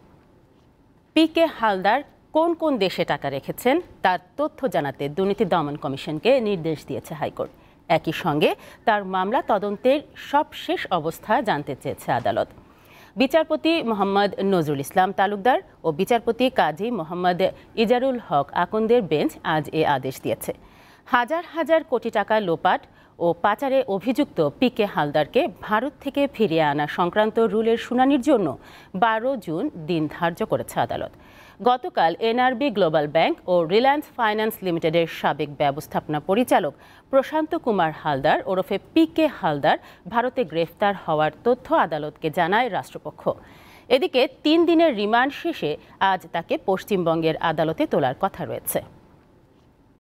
PK. Haldar কোন কোন দেশে টাকা রেখেছেন তার তথ্য জানাতে দুর্নীতি দমন কমিশনকে নির্দেশ দিয়েছে হাইকোর্ট। একই সঙ্গে তার মামলা তদন্তের সবশেষ অবস্থা জানতে চেয়েছে আদালত। বিচারপতি মোহাম্মদ নজরুল ইসলাম তালুকদার ও বিচারপতি কাজী মোহাম্মদ ইজারুল হক আকন্দের বেঞ্চ আজ এ আদেশ দিয়েছে। হাজার হাজার কোটি টাকা লোপাট ও পাচারে অভিযুক্ত পি.কে. হালদারকে ভারত থেকে ফিরিয়ে আনা সংক্রান্ত রুলের শুনানির জন্য 12 জুন দিন ধার্য করেছে আদালত। গতকাল এনআরবি গ্লোবাল ব্যাংক ও রিলায়েন্স ফাইন্যান্স লিমিটেডের সাবেক ব্যবস্থাপনা পরিচালক প্রশান্ত কুমার হালদার ওরফে পি.কে. হালদার ভারতে গ্রেফতার হওয়ার তথ্য আদালতকে জানায় রাষ্ট্রপক্ষ। এদিকে 3 দিনের রিমান্ড শেষে আজ তাকে পশ্চিমবঙ্গের আদালতে তোলার কথা রয়েছে।